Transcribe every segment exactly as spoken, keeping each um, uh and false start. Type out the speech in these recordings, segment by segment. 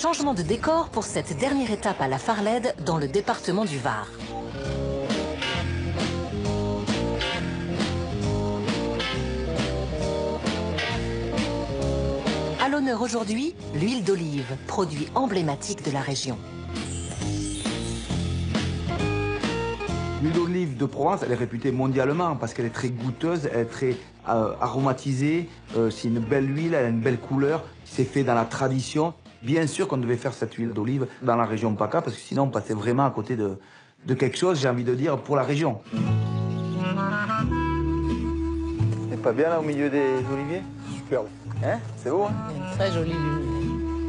Changement de décor pour cette dernière étape à la Farlède dans le département du Var. À l'honneur aujourd'hui, l'huile d'olive, produit emblématique de la région. L'huile d'olive de Provence, elle est réputée mondialement parce qu'elle est très goûteuse, elle est très euh, aromatisée. Euh, c'est une belle huile, elle a une belle couleur. C'est fait dans la tradition. Bien sûr qu'on devait faire cette huile d'olive dans la région PACA parce que sinon on passait vraiment à côté de, de quelque chose, j'ai envie de dire, pour la région. C'est pas bien là au milieu des oliviers? Superbe. Hein? C'est beau, hein? Il y a une très jolie lumière.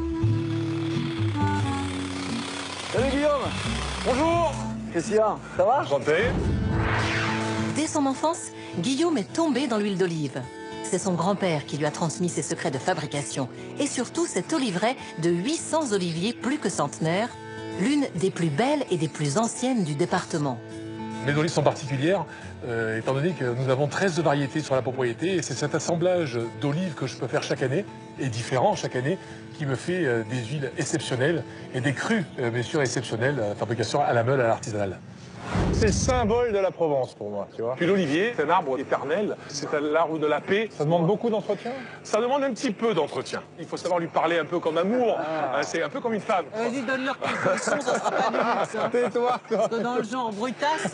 Salut Guillaume! Bonjour. Christian, ça va? Enchanté. Dès son enfance, Guillaume est tombé dans l'huile d'olive. C'est son grand-père qui lui a transmis ses secrets de fabrication et surtout cet oliveraie de huit cents oliviers plus que centenaires, l'une des plus belles et des plus anciennes du département. Les olives sont particulières, euh, étant donné que nous avons treize variétés sur la propriété, et c'est cet assemblage d'olives que je peux faire chaque année, et différent chaque année, qui me fait euh, des huiles exceptionnelles et des crus, euh, bien sûr, exceptionnels, la fabrication à la meule, à l'artisanal. C'est le symbole de la Provence pour moi, tu vois. Puis l'olivier, c'est un arbre éternel, c'est l'arbre de la paix. Ça demande beaucoup d'entretien? Ça demande un petit peu d'entretien. Il faut savoir lui parler un peu comme amour, ah. C'est un peu comme une femme. Vas-y, donne-leur quelques leçons, ça sera pas nul, ça. Tais-toi, toi. Parce que dans le genre brutasse...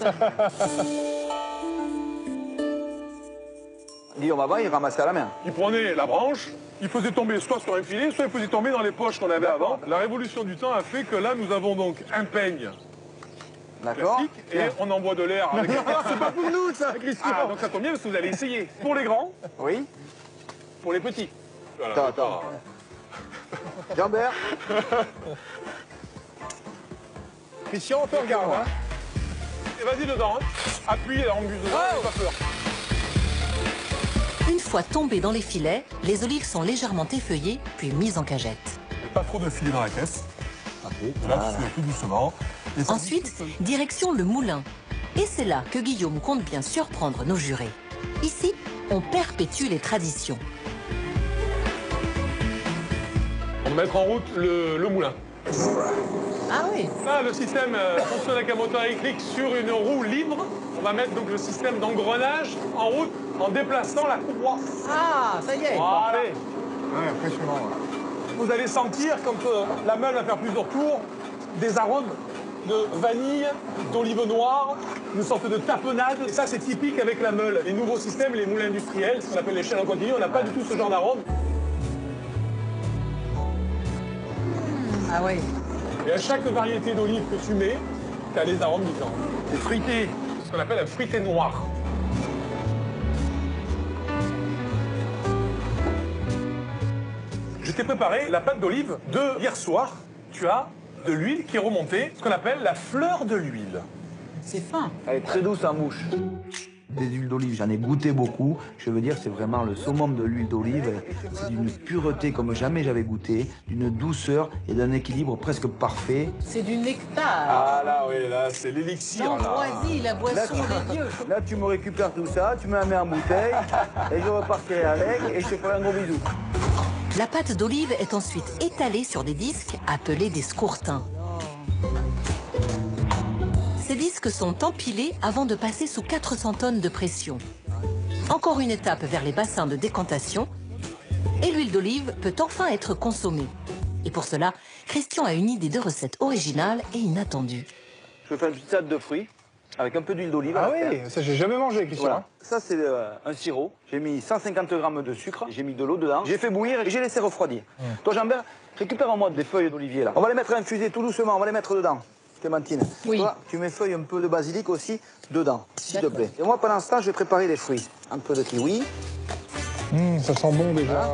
Guillaume avant, il ramassait à la main. Il prenait la branche, il faisait tomber soit sur un filet, soit il faisait tomber dans les poches qu'on avait avant. La révolution du temps a fait que là, nous avons donc un peigne. D'accord. Et on envoie de l'air avec un... C'est pas pour nous, ça, Christian. Ah, donc ça tombe bien parce que vous allez essayer. Pour les grands, Oui. pour les petits. Voilà. Attends, attends. Jambert. Christian, on te regarde. Hein. Et vas-y dedans. Hein. Appuie et embuse dedans, oh. Pas peur. Une fois tombées dans les filets, les olives sont légèrement effeuillées puis mises en cagette. Pas trop de filets dans la caisse. Okay. Là, tu fais tout doucement. Ensuite, direction le moulin. Et c'est là que Guillaume compte bien surprendre nos jurés. Ici, on perpétue les traditions. On va mettre en route le, le moulin. Ah oui. Là, le système euh, fonctionne avec un moteur électrique sur une roue libre. On va mettre donc le système d'engrenage en route en déplaçant la courroie. Ah, ça y est. Voilà. Ouais, impressionnant. Ouais. Vous allez sentir, quand euh, la meule va faire plusieurs tours, des arômes de vanille, d'olive noire, une sorte de tapenade. Et ça, c'est typique avec la meule. Les nouveaux systèmes, les moulins industriels, ce qu'on appelle les chaînes en continu, on n'a pas du tout ce genre d'arôme. Ah oui. Et à chaque variété d'olive que tu mets, tu as les arômes différents. C'est fruité. Ce qu'on appelle un fruité noir. Je t'ai préparé la pâte d'olive de hier soir. Tu as de l'huile qui est remontée, ce qu'on appelle la fleur de l'huile. C'est fin. Elle est très douce en bouche. Des huiles d'olive, j'en ai goûté beaucoup. Je veux dire, c'est vraiment le summum de l'huile d'olive. C'est d'une pureté comme jamais j'avais goûté, d'une douceur et d'un équilibre presque parfait. C'est du nectar. Ah là, oui, là, c'est l'élixir. L'ambroisie, la boisson Là, tu... des dieux. Là, tu me récupères tout ça, tu me la mets en bouteille, et je repartirai avec, et je te ferai un gros bisou. La pâte d'olive est ensuite étalée sur des disques appelés des scourtins. Ces disques sont empilés avant de passer sous quatre cents tonnes de pression. Encore une étape vers les bassins de décantation et l'huile d'olive peut enfin être consommée. Et pour cela, Christian a une idée de recette originale et inattendue. Je vais faire une petite salade de fruits avec un peu d'huile d'olive. Ah oui, ça j'ai jamais mangé, Christian. Voilà. Ça c'est euh, un sirop. J'ai mis cent cinquante grammes de sucre, j'ai mis de l'eau dedans, j'ai fait bouillir et j'ai laissé refroidir. Mmh. Toi Jean-Bert, récupère-moi des feuilles d'olivier là. On va les mettre à infuser tout doucement, on va les mettre dedans. Clémentine, oui. Toi, tu mets feuilles un peu de basilic aussi dedans, s'il te plaît. Et moi pendant ce temps, je vais préparer les fruits. Un peu de kiwi. Mmh, ça sent bon déjà.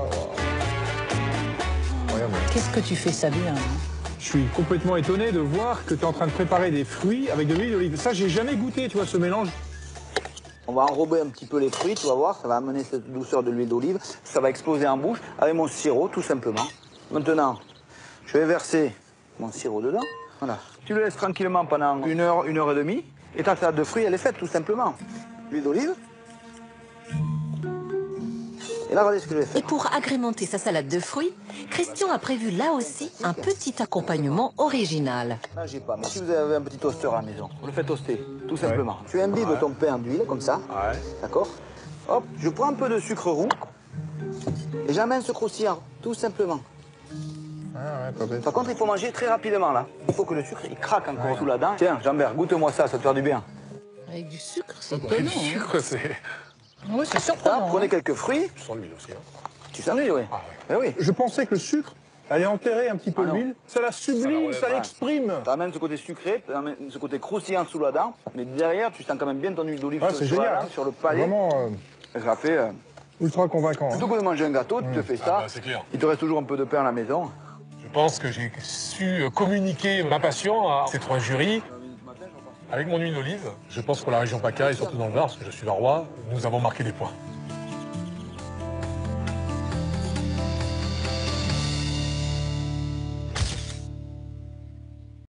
Voilà. Qu'est-ce que tu fais ça bien, hein? Je suis complètement étonné de voir que tu es en train de préparer des fruits avec de l'huile d'olive. Ça, j'ai jamais goûté, tu vois, ce mélange. On va enrober un petit peu les fruits, tu vas voir, ça va amener cette douceur de l'huile d'olive. Ça va exploser en bouche avec mon sirop, tout simplement. Maintenant, je vais verser mon sirop dedans. Voilà. Tu le laisses tranquillement pendant une heure, une heure et demie. Et ta salade de fruits, elle est faite, tout simplement. L'huile d'olive. Et là, regardez ce que je vais faire. Et pour agrémenter sa salade de fruits, Christian a prévu là aussi un petit accompagnement original. Là, j'ai pas. Mais si vous avez un petit toaster à la maison, vous le faites toaster, tout simplement. Tu imbibes ouais. ton pain d'huile, comme ça. Ouais. D'accord. Hop, je prends un peu de sucre roux. Et j'amène ce croustillant, tout simplement. Ah ouais, pas bête. Par contre, il faut manger très rapidement, là. Il faut que le sucre, il craque encore ouais. sous la dent. Tiens, Jean-Bert, goûte-moi ça, ça te fait du bien. Avec du sucre, c'est Avec étonnant. du sucre, c'est... Oui, c'est surprenant. Là, prenez quelques fruits. Je sens l'huile aussi. Hein. Tu sens l'huile, oui. Ah, ouais. Eh oui. Je pensais que le sucre allait enterrer un petit peu Ah, l'huile. Ça la sublime, ça l'exprime. Tu amènes ce côté sucré, tu amènes ce côté croustillant sous la dent. Mais derrière, tu sens quand même bien ton huile d'olive Ah, sur, c'est sur, génial, la dent, hein. sur le palais. Vraiment euh, Ça fait... Euh... ultra convaincant. Plutôt que de manger un gâteau, tu te fais ça. Ah, bah, c'est clair. Il te reste toujours un peu de pain à la maison. Je pense que j'ai su communiquer ma passion à ces trois jurys. Avec mon huile d'olive, je pense que pour la région PACA et surtout dans le Var, parce que je suis varois, nous avons marqué des points.